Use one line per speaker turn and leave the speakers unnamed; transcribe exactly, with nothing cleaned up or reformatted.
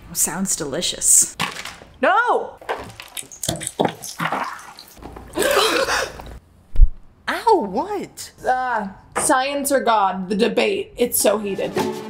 Sounds delicious.
No!
Ow, what?
Uh, science or God, the debate. It's so heated.